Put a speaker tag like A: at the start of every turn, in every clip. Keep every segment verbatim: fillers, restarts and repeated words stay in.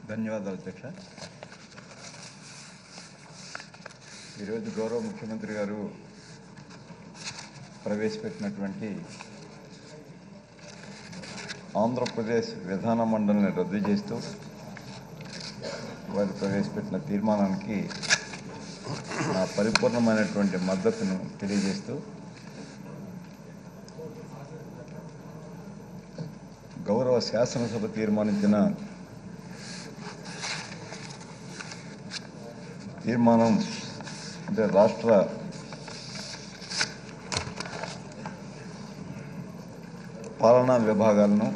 A: ధన్యవాదాలు అధ్యక్ష. ఈరోజు గౌరవ ముఖ్యమంత్రి గారు ప్రవేశపెట్టినటువంటి ఆంధ్రప్రదేశ్ విధాన మండలిని రద్దు చేస్తూ వారు ప్రవేశపెట్టిన తీర్మానానికి నా పరిపూర్ణమైనటువంటి మద్దతును తెలియజేస్తూ గౌరవ శాసనసభ తీర్మానించిన తీర్మానం అంటే రాష్ట్ర పాలనా విభాగాలను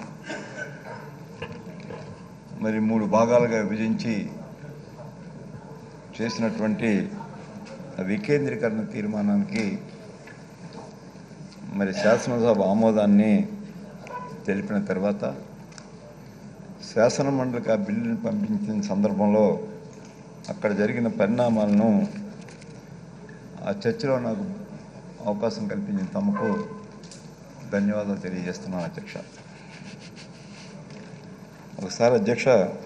A: మరి మూడు భాగాలుగా విభజించి చేసినటువంటి వికేంద్రీకరణ తీర్మానానికి మరి శాసనసభ ఆమోదాన్ని తెలిపిన తర్వాత శాసన మండలికి ఆ బిల్లుని పంపించిన సందర్భంలో అక్కడ జరిగిన పరిణామాలను ఆ చర్చలో నాకు అవకాశం కల్పించిన తమకు ధన్యవాదాలు తెలియజేస్తున్నాను అధ్యక్ష. ఒకసారి అధ్యక్ష,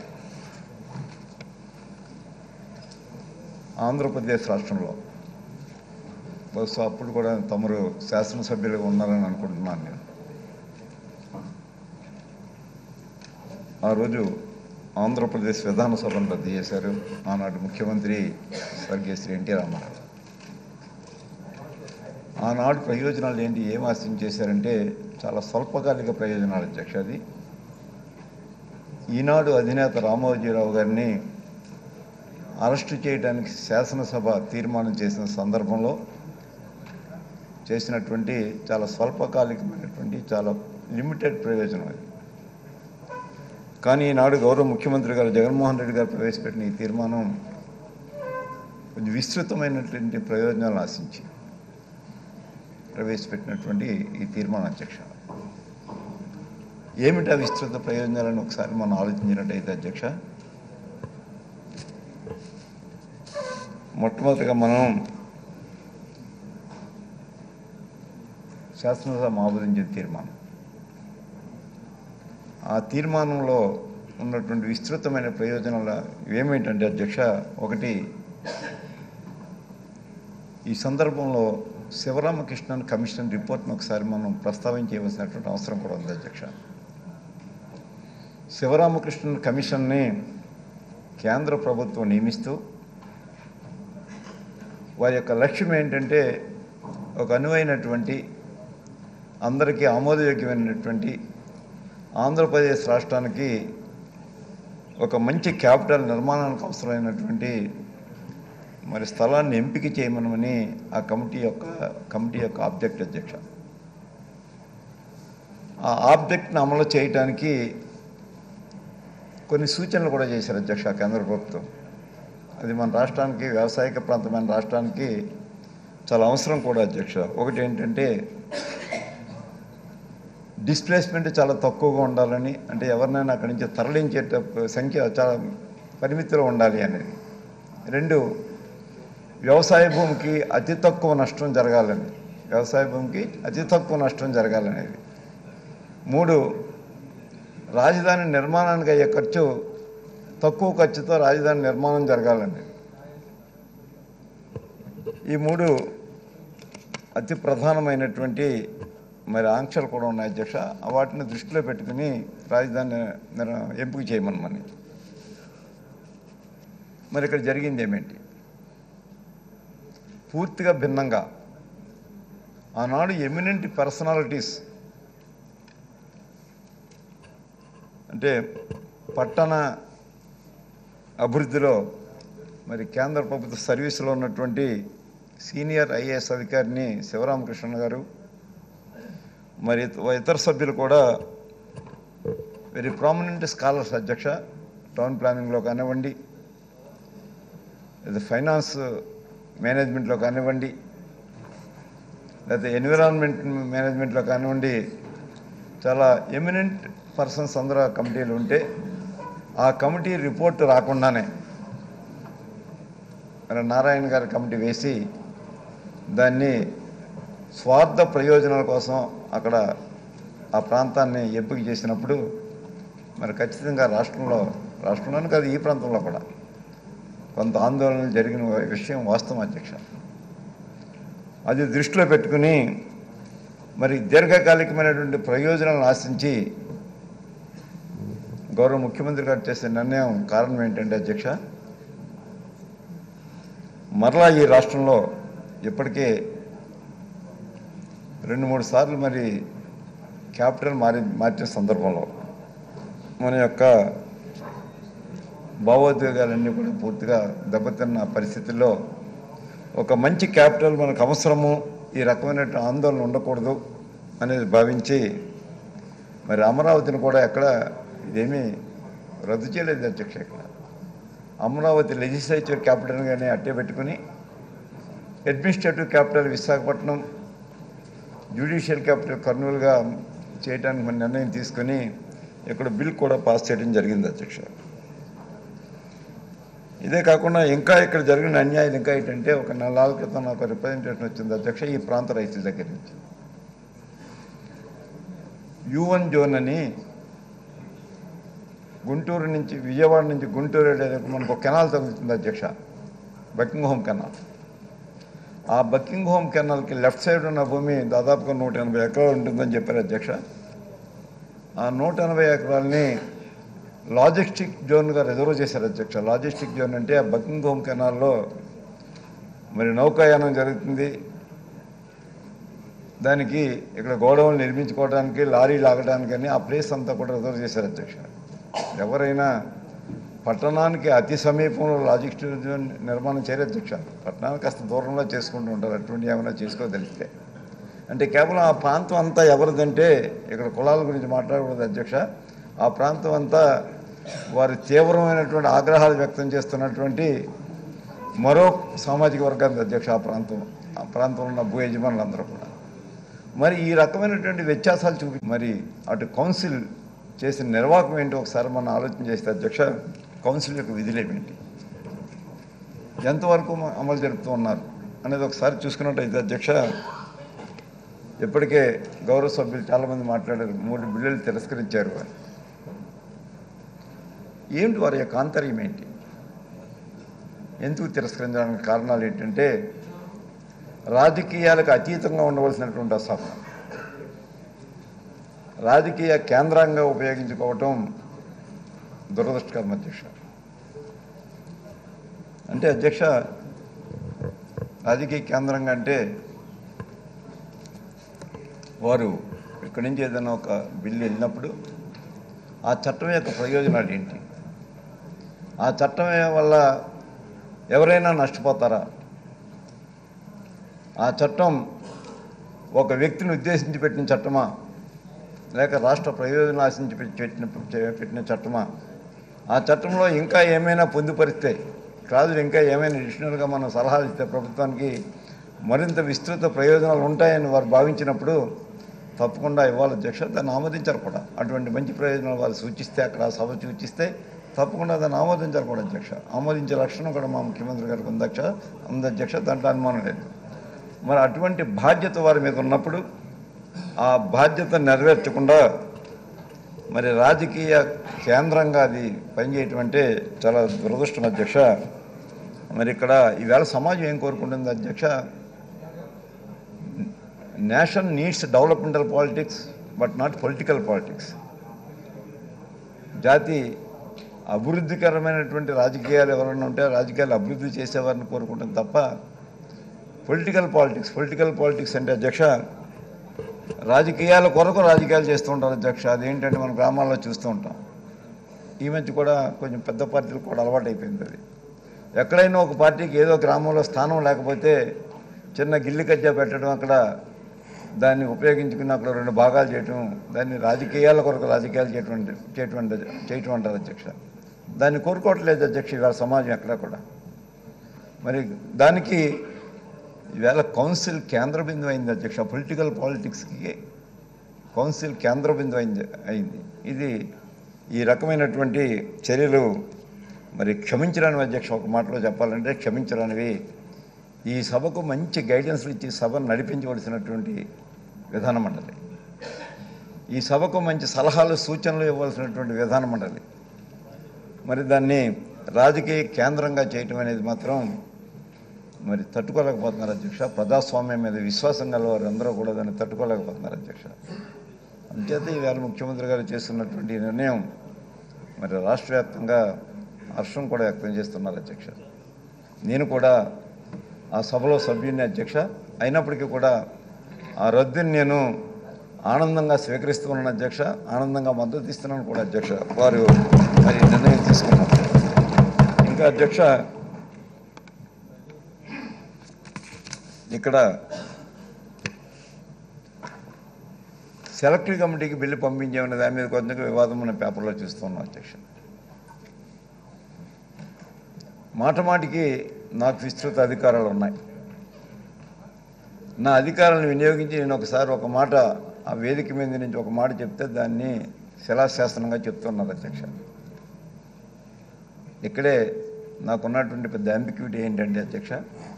A: ఆంధ్రప్రదేశ్ రాష్ట్రంలో బహుశా అప్పుడు కూడా తమరు శాసనసభ్యులుగా ఉన్నారని అనుకుంటున్నాను నేను. ఆ రోజు ఆంధ్రప్రదేశ్ విధానసభను రద్దు చేశారు ఆనాటి ముఖ్యమంత్రి స్వర్గీయ శ్రీ ఎన్టీ రామారావు. ఆనాడు ప్రయోజనాలు ఏంటి, ఏం ఆశయం చేశారంటే చాలా స్వల్పకాలిక ప్రయోజనాలు అధ్యక్ష. అది ఈనాడు అధినేత రామోజీరావు గారిని అరెస్టు చేయడానికి శాసనసభ తీర్మానం చేసిన సందర్భంలో చేసినటువంటి చాలా స్వల్పకాలికమైనటువంటి చాలా లిమిటెడ్ ప్రయోజనం అది. కానీ ఈనాడు గౌరవ ముఖ్యమంత్రి గారు జగన్మోహన్ రెడ్డి గారు ప్రవేశపెట్టిన ఈ తీర్మానం కొంచెం విస్తృతమైనటువంటి ప్రయోజనాలను ఆశించి ప్రవేశపెట్టినటువంటి ఈ తీర్మానం అధ్యక్ష. ఏమిటా విస్తృత ప్రయోజనాలను ఒకసారి మనం ఆలోచించినట్టయితే అధ్యక్ష, మొట్టమొదటిగా మనం శాసనసభ ఆమోదించిన తీర్మానం, ఆ తీర్మానంలో ఉన్నటువంటి విస్తృతమైన ప్రయోజనాలు ఏమిటంటే అధ్యక్ష, ఒకటి, ఈ సందర్భంలో శివరామకృష్ణన్ కమిషన్ రిపోర్ట్ను ఒకసారి మనం ప్రస్తావించవలసినటువంటి అవసరం కూడా ఉంది అధ్యక్ష. శివరామకృష్ణన్ కమిషన్ని కేంద్ర ప్రభుత్వం నియమిస్తూ వారి యొక్క లక్ష్యం ఏంటంటే ఒక అనువైనటువంటి అందరికీ ఆమోదయోగ్యమైనటువంటి ఆంధ్రప్రదేశ్ రాష్ట్రానికి ఒక మంచి క్యాపిటల్ నిర్మాణానికి అవసరమైనటువంటి మరి స్థలాన్ని ఎంపిక చేయమని ఆ కమిటీ యొక్క కమిటీ యొక్క ఆబ్జెక్ట్ అధ్యక్ష. ఆ ఆబ్జెక్ట్ని అమలు చేయడానికి కొన్ని సూచనలు కూడా చేశారు అధ్యక్ష కేంద్ర ప్రభుత్వం. అది మన రాష్ట్రానికి, వ్యవసాయక ప్రాంతమైన రాష్ట్రానికి చాలా అవసరం కూడా అధ్యక్ష. ఒకటి ఏంటంటే డిస్ప్లేస్మెంట్ చాలా తక్కువగా ఉండాలని, అంటే ఎవరినైనా అక్కడి నుంచి తరలించే సంఖ్య చాలా పరిమితిలో ఉండాలి అనేది. రెండు, వ్యవసాయ భూమికి అతి తక్కువ నష్టం జరగాలని, వ్యవసాయ భూమికి అతి తక్కువ నష్టం జరగాలనేది. మూడు, రాజధాని నిర్మాణానికి అయ్యే ఖర్చు తక్కువ ఖర్చుతో రాజధాని నిర్మాణం జరగాలనేది. ఈ మూడు అతి ప్రధానమైనటువంటి మరి ఆంక్షలు కూడా ఉన్నాయి అధ్యక్ష. వాటిని దృష్టిలో పెట్టుకుని రాజధాని ఎంపిక చేయమని. మరి ఇక్కడ జరిగింది ఏమేంటి? పూర్తిగా భిన్నంగా ఆనాడు ఎమినెంట్ పర్సనాలిటీస్, అంటే పట్టణ అభివృద్ధిలో మరి కేంద్ర ప్రభుత్వ సర్వీసులో ఉన్నటువంటి సీనియర్ ఐఏఎస్ అధికారిని శివరామకృష్ణ గారు, మరి ఇతర సభ్యులు కూడా వెరీ ప్రామినెంట్ స్కాలర్స్ అధ్యక్ష. టౌన్ ప్లానింగ్లో కానివ్వండి, లేదా ఫైనాన్స్ మేనేజ్మెంట్లో కానివ్వండి, లేదా ఎన్విరాన్మెంట్ మేనేజ్మెంట్లో కానివ్వండి, చాలా ఎమినెంట్ పర్సన్స్ అందరూ ఆ కమిటీలు ఉంటే ఆ కమిటీ రిపోర్ట్ రాకుండానే మరి నారాయణ గారి కమిటీ వేసి దాన్ని స్వార్థ ప్రయోజనాల కోసం అక్కడ ఆ ప్రాంతాన్ని ఎంపిక చేసినప్పుడు మరి ఖచ్చితంగా రాష్ట్రంలో రాష్ట్రంలోనే కాదు ఈ ప్రాంతంలో కూడా కొంత ఆందోళన జరిగిన విషయం వాస్తవం అధ్యక్ష. అది దృష్టిలో పెట్టుకుని మరి దీర్ఘకాలికమైనటువంటి ప్రయోజనాలను ఆశించి గౌరవ ముఖ్యమంత్రి గారు చేసే నిర్ణయం కారణం ఏంటంటే అధ్యక్ష, మరలా ఈ రాష్ట్రంలో ఇప్పటికే రెండు మూడు సార్లు మరి క్యాపిటల్ మారి మార్చిన సందర్భంలో మన యొక్క భావోద్వేగాలన్నీ కూడా పూర్తిగా దెబ్బతిన్న పరిస్థితుల్లో ఒక మంచి క్యాపిటల్ మనకు అవసరము, ఈ రకమైన ఆందోళన ఉండకూడదు అనేది భావించి మరి అమరావతిని కూడా ఎక్కడ ఇదేమీ రద్దు చేయలేదు అధ్యక్ష. ఇక్కడ అమరావతి లెజిస్లేచర్ క్యాపిటల్గానే అట్టే పెట్టుకుని administrative capital Visakhapatnam, judicial capital కర్నూలుగా చేయడానికి మన నిర్ణయం తీసుకుని ఇక్కడ బిల్ కూడా పాస్ చేయడం జరిగింది అధ్యక్ష. ఇదే కాకుండా ఇంకా ఇక్కడ జరిగిన అన్యాయాలు ఇంకా ఏంటంటే, ఒక నెలల క్రితం నాకు రిప్రజెంటేషన్ వచ్చింది అధ్యక్ష ఈ ప్రాంత రైతుల దగ్గర నుంచి. యూ వన్ జోన్ అని గుంటూరు నుంచి విజయవాడ నుంచి గుంటూరు వెళ్ళేందుకు మనకు ఒక కెనాల్ తగులుతుంది అధ్యక్ష, బకింగ్ హోమ్ కెనాల్. ఆ బకింగ్ హోమ్ కెనాల్కి లెఫ్ట్ సైడ్ ఉన్న భూమి దాదాపుగా నూట ఎనభై ఎకరాలు ఉంటుందని చెప్పారు అధ్యక్ష. ఆ నూట ఎనభై ఎకరాలని లాజిస్టిక్ జోన్గా రిజర్వ్ చేశారు అధ్యక్ష. లాజిస్టిక్ జోన్ అంటే ఆ బకింగ్ హోమ్ కెనాల్లో మరి నౌకాయానం జరుగుతుంది, దానికి ఇక్కడ గోడౌన్లు నిర్మించుకోవడానికి, లారీ లాగడానికని ఆ ప్లేస్ అంతా కూడా రిజర్వ్ చేశారు అధ్యక్ష. ఎవరైనా పట్టణానికి అతి సమీపంలో లాజిస్టిక్ జోన్ నిర్మాణం చేయరు అధ్యక్ష. పట్టణానికి కాస్త దూరంలో చేసుకుంటూ ఉంటారు, అటువంటి ఏమైనా చేసుకోగలిగితే. అంటే కేవలం ఆ ప్రాంతం అంతా ఎవరిదంటే, ఇక్కడ కులాల గురించి మాట్లాడకూడదు అధ్యక్ష, ఆ ప్రాంతం అంతా వారి తీవ్రమైనటువంటి ఆగ్రహాలు వ్యక్తం చేస్తున్నటువంటి మరో సామాజిక వర్గానికి అధ్యక్ష ఆ ప్రాంతం. ఆ ప్రాంతంలో ఉన్న భూ యజమానులందరూ కూడా మరి ఈ రకమైనటువంటి వ్యత్యాసాలు చూపి మరి అటు కౌన్సిల్ చేసిన నిర్వాహకం ఏంటి ఒకసారి మనం ఆలోచన చేస్తే అధ్యక్ష, కౌన్సిల్ యొక్క విధులేమేంటి, ఎంతవరకు అమలు జరుపుతూ ఉన్నారు అనేది ఒకసారి చూసుకున్నట్టయితే అధ్యక్ష, ఇప్పటికే గౌరవ సభ్యులు చాలామంది మాట్లాడారు, మూడు బిల్లులు తిరస్కరించారు. ఏమిటి వారి యొక్క ఆంతర్యం ఏంటి, ఎందుకు తిరస్కరించడానికి కారణాలు ఏంటంటే, రాజకీయాలకు అతీతంగా ఉండవలసినటువంటి సభ రాజకీయ కేంద్రంగా ఉపయోగించుకోవటం దురదృష్టకరం అధ్యక్ష. అంటే అధ్యక్ష, రాజకీయ కేంద్రంగా అంటే వారు ఇక్కడి నుంచి ఏదైనా ఒక బిల్లు వెళ్ళినప్పుడు ఆ చట్టం యొక్క ప్రయోజనాలు ఏంటి, ఆ చట్టం వల్ల ఎవరైనా నష్టపోతారా, ఆ చట్టం ఒక వ్యక్తిని ఉద్దేశించి పెట్టిన చట్టమా, లేక రాష్ట్ర ప్రయోజనం ఆశించి పెట్టిన పెట్టిన చట్టమా, ఆ చట్టంలో ఇంకా ఏమైనా పొందుపరిస్తే, క్లాజులు ఇంకా ఏమైనా అడిషనల్గా మనం సలహాలు ఇస్తే ప్రభుత్వానికి మరింత విస్తృత ప్రయోజనాలు ఉంటాయని వారు భావించినప్పుడు తప్పకుండా ఇవ్వాలి అధ్యక్ష. దాన్ని ఆమోదించారు కూడా. అటువంటి మంచి ప్రయోజనాలు వాళ్ళు సూచిస్తే, అక్కడ సభ సూచిస్తే తప్పకుండా దాన్ని ఆమోదించారు కూడా అధ్యక్ష. ఆమోదించే లక్షణం కూడా మా ముఖ్యమంత్రి గారికి ఉంది అధ్యక్ష ఉంది అధ్యక్ష దాంట్లో అనుమానం లేదు. మరి అటువంటి బాధ్యత వారి మీద ఉన్నప్పుడు ఆ బాధ్యత నెరవేర్చకుండా మరి రాజకీయ కేంద్రంగా అది పనిచేయటం అంటే చాలా దురదృష్టం అధ్యక్ష. మరి ఇక్కడ ఈవేళ సమాజం ఏం కోరుకుంటుంది అధ్యక్ష, nation needs developmental politics but not political politics. జాతి అభివృద్ధికరమైనటువంటి రాజకీయాలు ఎవరైనా ఉంటే రాజకీయాలు అభివృద్ధి చేసేవారిని కోరుకుంటుంది తప్ప పొలిటికల్ పాలిటిక్స్ పొలిటికల్ పాలిటిక్స్ అంటే అధ్యక్ష రాజకీయాల కొరకు రాజకీయాలు చేస్తూ ఉంటారు అధ్యక్ష. అదేంటంటే మన గ్రామాల్లో చూస్తూ ఉంటాం. ఈ మధ్య కూడా కొంచెం పెద్ద పార్టీలకు కూడా అలవాటు అయిపోయింది. అది ఎక్కడైనా ఒక పార్టీకి ఏదో గ్రామంలో స్థానం లేకపోతే చిన్న గిల్లి కజ్జా పెట్టడం, అక్కడ దాన్ని ఉపయోగించుకుని అక్కడ రెండు భాగాలు చేయటం, దాన్ని రాజకీయాల కొరకు రాజకీయాలు చేయటం చేయటం చేయటం అంటారు అధ్యక్ష. దాన్ని కోరుకోవట్లేదు అధ్యక్ష ఇవాళ సమాజం ఎక్కడ కూడా. మరి దానికి ఈవేళ కౌన్సిల్ కేంద్ర బిందువు అయింది అధ్యక్ష. పొలిటికల్ పాలిటిక్స్కి కౌన్సిల్ కేంద్ర బిందువు అయింది అయింది ఇది ఈ రకమైనటువంటి చర్యలు మరి క్షమించరానివి అధ్యక్ష. ఒక మాటలో చెప్పాలంటే క్షమించరానివి. ఈ సభకు మంచి గైడెన్స్లు ఇచ్చి సభను నడిపించవలసినటువంటి విధాన మండలి, ఈ సభకు మంచి సలహాలు సూచనలు ఇవ్వాల్సినటువంటి విధాన మండలి మరి దాన్ని రాజకీయ కేంద్రంగా చేయటం అనేది మాత్రం మరి తట్టుకోలేకపోతున్నారు అధ్యక్ష. ప్రజాస్వామ్యం మీద విశ్వాసం గల వారు అందరూ కూడా దాన్ని తట్టుకోలేకపోతున్నారు అధ్యక్ష. అంచేత ఈవేళ ముఖ్యమంత్రి గారు చేస్తున్నటువంటి నిర్ణయం మరి రాష్ట్ర వ్యాప్తంగా హర్షం కూడా వ్యక్తం చేస్తున్నారు అధ్యక్ష. నేను కూడా ఆ సభలో సభ్యుని అధ్యక్ష. అయినప్పటికీ కూడా ఆ రద్దుని నేను ఆనందంగా స్వీకరిస్తున్నాను అధ్యక్ష, ఆనందంగా మద్దతు ఇస్తున్నాను కూడా అధ్యక్ష. వారు మరి నిర్ణయం తీసుకున్నారు. ఇంకా అధ్యక్ష ఇక్కడ సెలెక్టివ్ కమిటీకి బిల్లు పంపించామనే దాని మీద కొంచెం వివాదం మన పేపర్లో చూస్తున్నాం అధ్యక్ష. మాట మాటికి నాకు విస్తృత అధికారాలు ఉన్నాయి. నా అధికారాలను వినియోగించి నేను ఒకసారి ఒక మాట ఆ వేదిక మీద నుంచి ఒక మాట చెప్తే దాన్ని శిలాశాసనంగా చెప్తున్నారు అధ్యక్ష. ఇక్కడే నాకున్నటువంటి పెద్ద అంబిక్యూటీ ఏంటంటే అధ్యక్ష,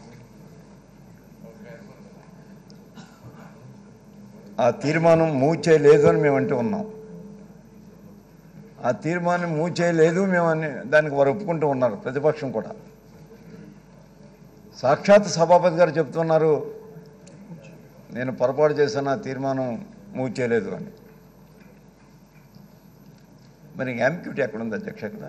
A: ఆ తీర్మానం మూవ్ చేయలేదు అని మేము అంటూ ఉన్నాం. ఆ తీర్మానం మూవ్ చేయలేదు మేము అని దానికి వారు ఒప్పుకుంటూ ఉన్నారు, ప్రతిపక్షం కూడా. సాక్షాత్ సభాపతి గారు చెప్తున్నారు నేను పొరపాటు చేశాను, ఆ తీర్మానం మూవ్ చేయలేదు అని. మరి అంబిక్యూటీ ఎక్కడుంది అధ్యక్ష? ఇక్కడ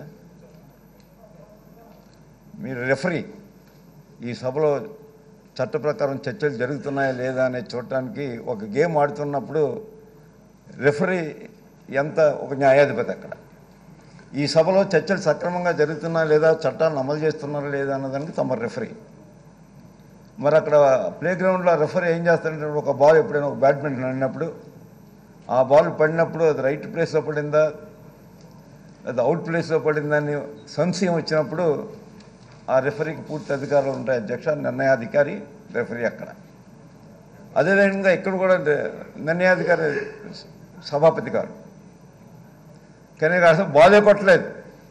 A: మీరు రెఫరీ, ఈ సభలో చట్ట ప్రకారం చర్చలు జరుగుతున్నాయా లేదా అనేది చూడటానికి ఒక గేమ్ ఆడుతున్నప్పుడు రెఫరీ ఎంత ఒక న్యాయాధిపతి అక్కడ. ఈ సభలో చర్చలు సక్రమంగా జరుగుతున్నాయా లేదా, చట్టాలను అమలు చేస్తున్నారా లేదా అన్నదానికి తమ రెఫరీ. మరి అక్కడ ప్లే గ్రౌండ్లో రెఫరీ ఏం చేస్తారంటే, ఒక బాల్ ఎప్పుడైనా ఒక బ్యాడ్మింటన్ ఆడినప్పుడు ఆ బాల్ పడినప్పుడు అది రైట్ ప్లేస్లో పడిందా అది అవుట్ ప్లేస్లో పడిందా అని సంశయం వచ్చినప్పుడు ఆ రెఫరీకి పూర్తి అధికారులు ఉంటాయి అధ్యక్ష. నిర్ణయాధికారి రెఫరీ అక్కడ. అదేవిధంగా ఇక్కడ కూడా నిర్ణయాధికారి సభాపతి గారు. కానీ అసలు బాలే కొట్టలేదు,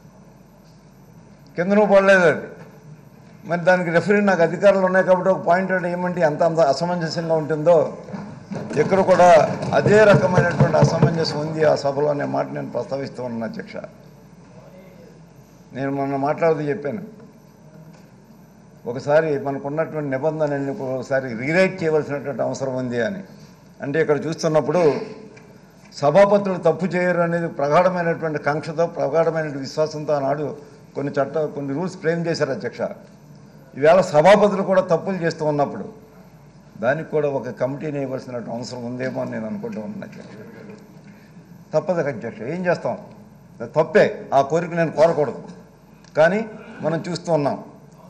A: కిందనూ పడలేదు అది. మరి దానికి రెఫరీ నాకు అధికారులు ఉన్నాయి కాబట్టి ఒక పాయింట్ అంటే ఏమంటే ఎంత అంత అసమంజసంగా ఉంటుందో ఇక్కడ కూడా అదే రకమైనటువంటి అసమంజసం ఉంది ఆ సభలో అనే మాట నేను ప్రస్తావిస్తూ ఉన్నాను అధ్యక్ష. నేను మొన్న మాట్లాడుతూ చెప్పాను, ఒకసారి మనకున్నటువంటి నిబంధనల్ని ఒకసారి రీరైట్ చేయవలసినటువంటి అవసరం ఉంది అని. అంటే ఇక్కడ చూస్తున్నప్పుడు సభాపతులు తప్పు చేయరు అనేది ప్రగాఢమైనటువంటి కాంక్షతో, ప్రగాఢమైనటువంటి విశ్వాసంతో ఆనాడు కొన్ని చట్ట కొన్ని రూల్స్ ఫ్రేమ్ చేశారు అధ్యక్ష. ఈవేళ సభాపతులు కూడా తప్పులు చేస్తూ ఉన్నప్పుడు దానికి కూడా ఒక కమిటీని ఇవ్వాల్సినటువంటి అవసరం ఉందేమో అని నేను అనుకుంటూ ఉన్నాను అధ్యక్ష. తప్పదు అధ్యక్ష, ఏం చేస్తాం, తప్పే. ఆ కోరిక నేను కోరకూడదు, కానీ మనం చూస్తూ ఉన్నాం.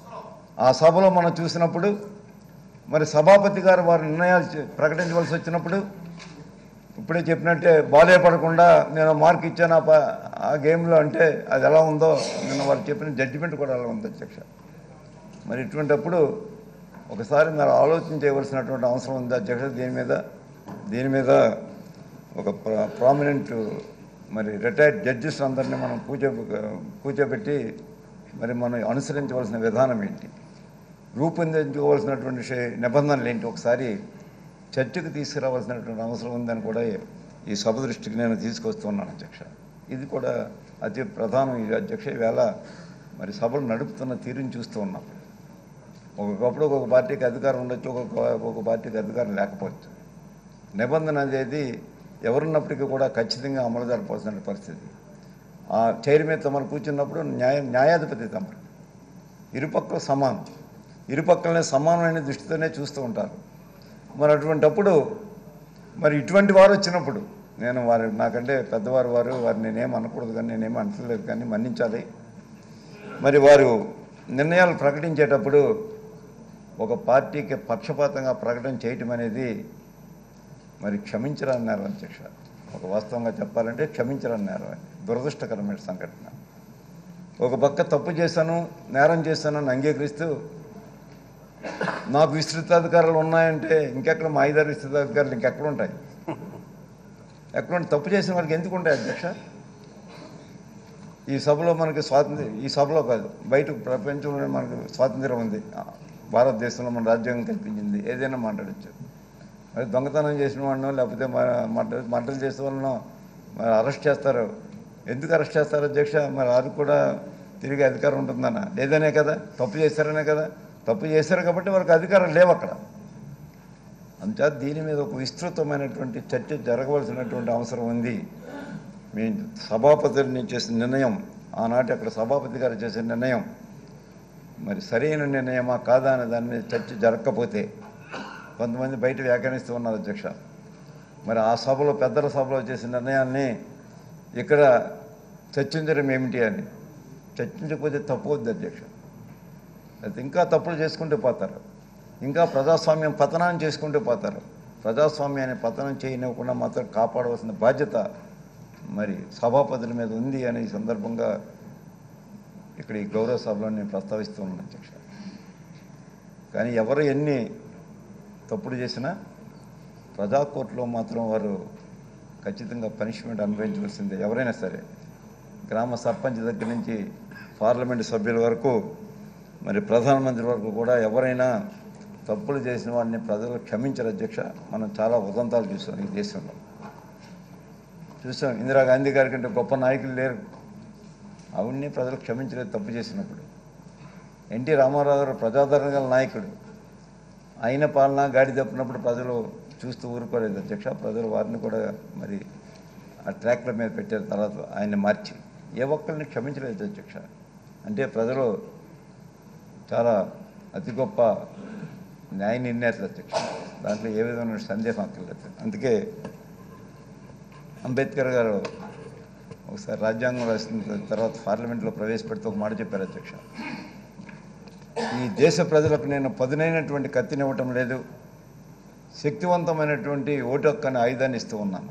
A: ఆ సభలో మనం చూసినప్పుడు మరి సభాపతి గారు వారి నిర్ణయాలు ప్రకటించవలసి వచ్చినప్పుడు ఇప్పుడే చెప్పినట్టే బాలే పడకుండా నేను మార్క్ ఇచ్చాను ఆ గేమ్లో అంటే అది ఎలా ఉందో నేను వారు చెప్పిన జడ్జిమెంట్ కూడా అలా ఉంది అధ్యక్ష. మరి ఇటువంటిప్పుడు ఒకసారి మీరు ఆలోచన చేయవలసినటువంటి అవసరం ఉంది అధ్యక్ష. దీని మీద దీని మీద ఒక ప్రామినెంట్ మరి రిటైర్డ్ జడ్జెస్ అందరినీ మనం కూర్చో కూర్చోబెట్టి మరి మనం అనుసరించవలసిన విధానం ఏంటి, రూపొందించుకోవాల్సినటువంటి నిబంధనలు ఏంటి ఒకసారి చర్చకు తీసుకురావాల్సినటువంటి అవసరం ఉందని కూడా ఈ సభ దృష్టికి నేను తీసుకొస్తున్నాను అధ్యక్ష. ఇది కూడా అతి ప్రధానం ఇది అధ్యక్ష. ఈవేళ మరి సభలు నడుపుతున్న తీరుని చూస్తూ ఉన్నాం. ఒక్కొక్కప్పుడు ఒక్కొక్క పార్టీకి అధికారం ఉండొచ్చు, ఒక్కొక్క ఒక్కొక్క పార్టీకి అధికారం లేకపోవచ్చు. నిబంధన అనేది ఎవరున్నప్పటికీ కూడా ఖచ్చితంగా అమలు జరపాల్సిన పరిస్థితి. ఆ చైర్ మీద తమరు కూర్చున్నప్పుడు న్యాయ న్యాయాధిపతి తమరు ఇరుపక్కల సమానం, ఇరుపక్కలనే సమానమైన దృష్టితోనే చూస్తూ ఉంటారు. మరి అటువంటిప్పుడు మరి ఇటువంటి వారు వచ్చినప్పుడు నేను వారి నాకంటే పెద్దవారు వారు వారు నేనేం అనకూడదు కానీ నేనేమీ అంటలేదు కానీ మన్నించాలి. మరి వారు నిర్ణయాలు ప్రకటించేటప్పుడు ఒక పార్టీకి పక్షపాతంగా ప్రకటన చేయటం అనేది మరి క్షమించరన్నారు అధ్యక్ష. ఒక వాస్తవంగా చెప్పాలంటే క్షమించరన్నారు. దురదృష్టకరమైన సంఘటన. ఒక పక్క తప్పు చేశాను, నేరం చేశానని అంగీకరిస్తూ నాకు విస్తృతాధికారాలు ఉన్నాయంటే ఇంకెక్కడ మా ఐదారు విస్తృతాధికారులు ఇంకెక్కడ ఉంటాయి? ఎక్కడ తప్పు చేసిన వాళ్ళకి ఎందుకు ఉంటాయి అధ్యక్ష? ఈ సభలో మనకి స్వాతంత్ర్యం, ఈ సభలో కాదు బయట ప్రపంచంలో మనకు స్వాతంత్ర్యం ఉంది. భారతదేశంలో మన రాజ్యాంగం కల్పించింది, ఏదైనా మాట్లాడచ్చు. మరి దొంగతనం చేసిన వాళ్ళనో లేకపోతే మర్డర్ మర్డర్ చేసే వాళ్ళనో మరి అరెస్ట్ చేస్తారు, ఎందుకు అరెస్ట్ చేస్తారు అధ్యక్ష? మరి వారికి కూడా తిరిగి అధికారం ఉంటుందన్న లేదనే కదా, తప్పు చేశారనే కదా. తప్పు చేశారు కాబట్టి వారికి అధికారం లేవు అక్కడ. అందుచేత దీని మీద ఒక విస్తృతమైనటువంటి చర్చ జరగవలసినటువంటి అవసరం ఉంది. మీ సభాపతిని చేసిన నిర్ణయం, ఆనాటి అక్కడ సభాపతి గారు చేసిన నిర్ణయం మరి సరైన నిర్ణయమా కాదా అనే దాని మీద చర్చ జరగకపోతే కొంతమంది బయట వ్యాఖ్యానిస్తూ ఉన్నారు అధ్యక్ష. మరి ఆ సభలో పెద్దల సభలో చేసిన నిర్ణయాన్ని ఇక్కడ చర్చించడం ఏమిటి అని చర్చించకపోతే తప్పు వద్దు అధ్యక్ష. అయితే ఇంకా తప్పులు చేసుకుంటూ పోతారు, ఇంకా ప్రజాస్వామ్యం పతనాన్ని చేసుకుంటూ పోతారు. ప్రజాస్వామ్యాన్ని పతనం చేయనివ్వకుండా మాత్రం కాపాడవలసిన బాధ్యత మరి సభాపతుల మీద ఉంది అనే ఈ సందర్భంగా ఇక్కడ ఈ గౌరవ సభలో నేను ప్రస్తావిస్తూ ఉన్నాను అధ్యక్ష. కానీ ఎవరు ఎన్ని తప్పుడు చేసినా ప్రజా కోర్టులో మాత్రం వారు ఖచ్చితంగా పనిష్మెంట్ అనుభవించవలసిందే. ఎవరైనా సరే, గ్రామ సర్పంచ్ దగ్గర నుంచి పార్లమెంటు సభ్యుల వరకు మరి ప్రధానమంత్రి వరకు కూడా ఎవరైనా తప్పులు చేసిన వాడిని ప్రజలు క్షమించరు అధ్యక్ష. మనం చాలా ఉదంతాలు చూసాం ఈ దేశంలో. చూసాం, ఇందిరాగాంధీ గారి కంటే గొప్ప నాయకులు లేరు, అవన్నీ ప్రజలు క్షమించలేదు తప్పు చేసినప్పుడు. ఎన్టీ రామారావు గారు ప్రజాదరణ గల నాయకుడు, ఆయన పాలన గాడి తప్పినప్పుడు ప్రజలు చూస్తూ ఊరుకోలేదు అధ్యక్ష. ప్రజలు వారిని కూడా మరి ఆ ట్రాక్ల మీద పెట్టారు, తర్వాత ఆయన్ని మార్చి ఏ ఒక్కరిని క్షమించలేదు అధ్యక్ష. అంటే ప్రజలు చాలా అతి గొప్ప న్యాయ నిర్ణేతలు అధ్యక్ష, దాంట్లో ఏ విధమైన సందేహం అక్కర్లేదు. అందుకే అంబేద్కర్ గారు ఒకసారి రాజ్యాంగం రాసిన తర్వాత పార్లమెంట్లో ప్రవేశపెడుతూ ఒక మాట చెప్పారు అధ్యక్ష. ఈ దేశ ప్రజలకు నేను పదునైనటువంటి కత్తినివ్వటం లేదు, శక్తివంతమైనటువంటి ఓటు హక్కు అనే ఆయుధాన్ని ఇస్తూ ఉన్నాను.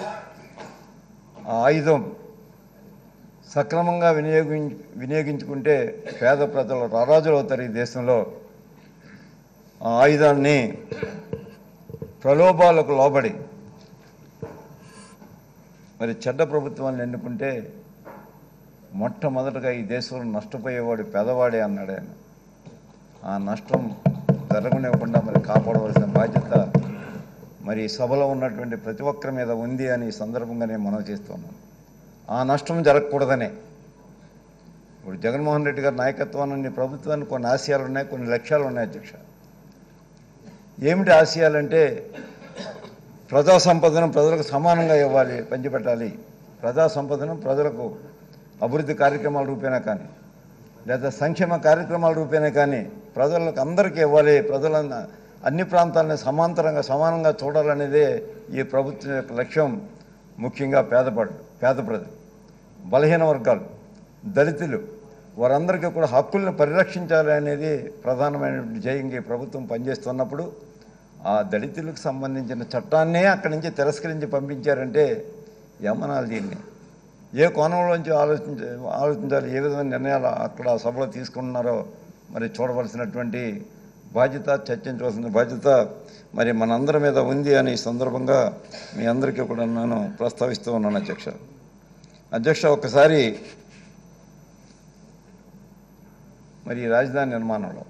A: ఆ ఆయుధం సక్రమంగా వినియోగి వినియోగించుకుంటే పేద ప్రజలు రారాజులు అవుతారు ఈ దేశంలో. ఆ ఆయుధాన్ని ప్రలోభాలకు లోబడి మరి చెడ్డ ప్రభుత్వాన్ని ఎన్నుకుంటే మొట్టమొదటగా ఈ దేశంలో నష్టపోయేవాడు పేదవాడే అన్నాడు ఆయన. ఆ నష్టం జరగనివ్వకుండా మరి కాపాడవలసిన బాధ్యత మరి సభలో ఉన్నటువంటి ప్రతి ఒక్కరి మీద ఉంది అని ఈ సందర్భంగా నేను మనవి చేస్తున్నాను. ఆ నష్టం జరగకూడదనే ఇప్పుడు జగన్మోహన్ రెడ్డి గారి నాయకత్వాన్ని ప్రభుత్వానికి కొన్ని ఆశయాలు ఉన్నాయి, కొన్ని లక్ష్యాలు ఉన్నాయి అధ్యక్ష. ఏమిటి ఆశయాలంటే ప్రజా సంపదను ప్రజలకు సమానంగా ఇవ్వాలి, పంచిపెట్టాలి. ప్రజా సంపదను ప్రజలకు అభివృద్ధి కార్యక్రమాల రూపేణా కానీ లేదా సంక్షేమ కార్యక్రమాల రూపేణా కానీ ప్రజలకు అందరికీ ఇవ్వాలి. ప్రజల అన్ని ప్రాంతాలని సమాంతరంగా సమానంగా చూడాలనేదే ఈ ప్రభుత్వం యొక్క లక్ష్యం. ముఖ్యంగా పేదపడు పేద ప్రజలు, బలహీన వర్గాలు, దళితులు వారందరికీ కూడా హక్కులను పరిరక్షించాలి అనేది ప్రధానమైనటువంటి ధ్యేయంగా ఈ ప్రభుత్వం పనిచేస్తున్నప్పుడు ఆ దళితులకు సంబంధించిన చట్టాన్నే అక్కడి నుంచి తిరస్కరించి పంపించారంటే ఏమనాలి? దీన్ని ఏ కోణంలోంచి ఆలోచించ ఆలోచించాలి ఏ విధమైన నిర్ణయాలు అక్కడ సభలో తీసుకుంటున్నారో మరి చూడవలసినటువంటి బాధ్యత, చర్చించవలసిన బాధ్యత మరి మనందరి మీద ఉంది అని ఈ సందర్భంగా మీ అందరికీ కూడా నేను ప్రస్తావిస్తూ ఉన్నాను అధ్యక్ష. అధ్యక్ష, ఒకసారి మరి ఈ రాజధాని నిర్మాణంలో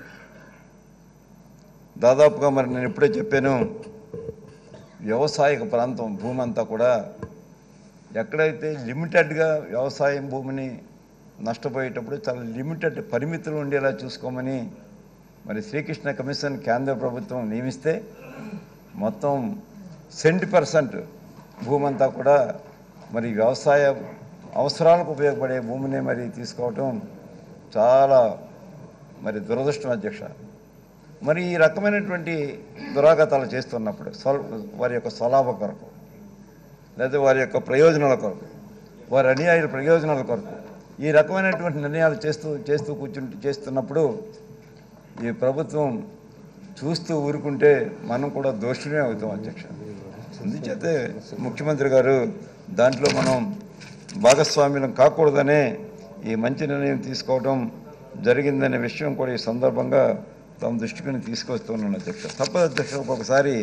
A: దాదాపుగా మరి నేను ఇప్పుడే చెప్పాను, వ్యవసాయక ప్రాంతం భూమి అంతా కూడా ఎక్కడైతే లిమిటెడ్గా వ్యవసాయం భూమిని నష్టపోయేటప్పుడు చాలా లిమిటెడ్ పరిమితులు ఉండేలా చూసుకోమని మరి శ్రీకృష్ణ కమిషన్ కేంద్ర ప్రభుత్వం నియమిస్తే మొత్తం సెవెంటీ పర్సెంట్ భూమి అంతా కూడా మరి వ్యవసాయ అవసరాలకు ఉపయోగపడే భూమిని మరి తీసుకోవటం చాలా మరి దురదృష్టం అధ్యక్ష. మరి ఈ రకమైనటువంటి దురాగతాలు చేస్తున్నప్పుడు స్వ వారి యొక్క స్వలాభ కొరకు లేదా వారి యొక్క ప్రయోజనాల కొరకు, వారి అనుయాయుల ప్రయోజనాల కొరకు ఈ రకమైనటువంటి నిర్ణయాలు చేస్తూ చేస్తూ కూర్చుంటూ చేస్తున్నప్పుడు ఈ ప్రభుత్వం చూస్తూ ఊరుకుంటే మనం కూడా దోషులే అవుతాం అధ్యక్ష. అందుచేతే ముఖ్యమంత్రి గారు దాంట్లో మనం భాగస్వామ్యం కాకూడదనే ఈ మంచి నిర్ణయం తీసుకోవడం జరిగిందనే విషయం కూడా ఈ సందర్భంగా తమ దృష్టికి తీసుకొస్తున్నాను అధ్యక్ష. తప్పదు అధ్యక్ష, ఒక్కొక్కసారి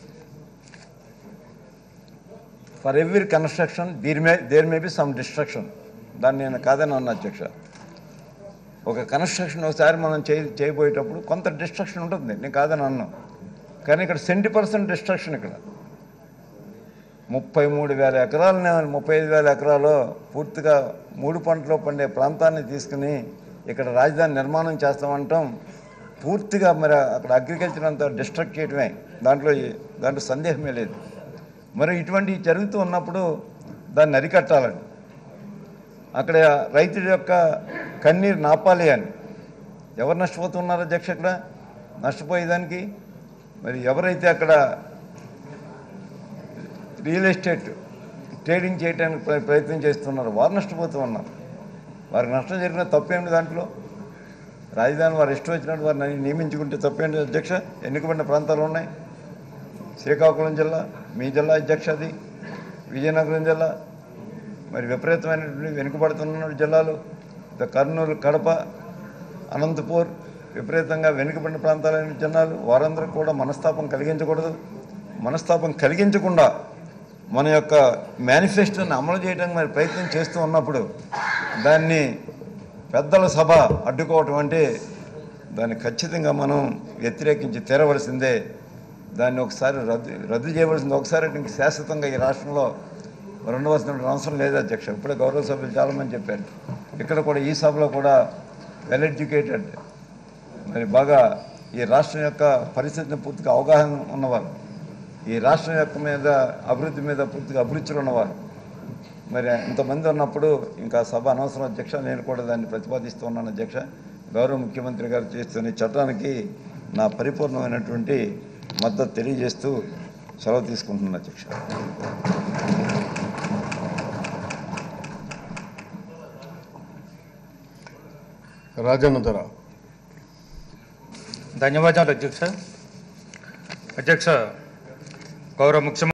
A: for every construction there may there may be some destruction, దాన్ని నేను కాదని అన్నా అధ్యక్ష. ఒక కన్స్ట్రక్షన్ ఒకసారి మనం చేయ చేయబోయేటప్పుడు కొంత డిస్ట్రక్షన్ ఉంటుంది, నేను కాదని అన్నాను. కానీ ఇక్కడ సెవెంటీ పర్సెంట్ డిస్ట్రక్షన్ ఇక్కడ ముప్పై మూడు వేల ఎకరాలని ముప్పై ఐదు వేల ఎకరాలు పూర్తిగా మూడు పంటలు పండే ప్రాంతాన్ని తీసుకుని ఇక్కడ రాజధాని నిర్మాణం చేస్తామంటాం పూర్తిగా మరి అక్కడ అగ్రికల్చర్ అంతా డిస్ట్రక్ట్ చేయడమే, దాంట్లో దాంట్లో సందేహమే లేదు. మరి ఇటువంటివి జరుగుతూ ఉన్నప్పుడు దాన్ని అరికట్టాలని, అక్కడ రైతుల యొక్క కన్నీరు నాపాలి అని. ఎవరు నష్టపోతున్నారు అధ్యక్ష? అక్కడ నష్టపోయేదానికి మరి ఎవరైతే అక్కడ రియల్ ఎస్టేట్ ట్రేడింగ్ చేయడానికి ప్రయత్నం చేస్తున్నారో వారు నష్టపోతూ ఉన్నారు. వారికి నష్టం జరిగిన తప్పేమిటి? దాంట్లో రాజధాని వారు ఇష్టం వచ్చినట్టు వారిని నియమించుకుంటే తప్పేంటి అధ్యక్ష? ఎన్నికబడిన ప్రాంతాలు ఉన్నాయి. శ్రీకాకుళం జిల్లా మీ జిల్లా అధ్యక్ష, అది విజయనగరం జిల్లా, మరి విపరీతమైనటువంటి వెనుకబడుతున్న జిల్లాలు కర్నూలు, కడప, అనంతపూర్ విపరీతంగా వెనుకబడిన ప్రాంతాలైన జిల్లాలు. వారందరికీ కూడా మనస్తాపం కలిగించకూడదు. మనస్తాపం కలిగించకుండా మన యొక్క మేనిఫెస్టోని అమలు చేయడానికి మరి ప్రయత్నం చేస్తూ ఉన్నప్పుడు దాన్ని పెద్దల సభ అడ్డుకోవటం అంటే దాన్ని ఖచ్చితంగా మనం వ్యతిరేకించి తీరవలసిందే. దాన్ని ఒకసారి రద్దు రద్దు చేయవలసింది. ఒకసారి ఇంక శాశ్వతంగా ఈ రాష్ట్రంలో ఉండవలసిన అవసరం లేదు అధ్యక్ష. ఇప్పుడే గౌరవ సభ్యులు చాలామంది చెప్పారు. ఇక్కడ కూడా ఈ సభలో కూడా వెల్ ఎడ్యుకేటెడ్, మరి బాగా ఈ రాష్ట్రం యొక్క పరిస్థితిని పూర్తిగా అవగాహన ఉన్నవారు, ఈ రాష్ట్రం యొక్క మీద అభివృద్ధి మీద పూర్తిగా అభిరుచులు ఉన్నవారు మరి ఇంతమంది ఉన్నప్పుడు ఇంకా సభ అనవసరం అధ్యక్ష. నేను కూడా దాన్ని ప్రతిపాదిస్తూ ఉన్నాను అధ్యక్ష. గౌరవ ముఖ్యమంత్రి గారు చేస్తున్న చట్టానికి నా పరిపూర్ణమైనటువంటి మద్దతు తెలియజేస్తూ సెలవు తీసుకుంటున్నాను అధ్యక్ష.
B: రాజన్న ధర.
C: ధన్యవాదాలు అధ్యక్ష. అధ్యక్ష, గౌరవ ముఖ్యమంత్రి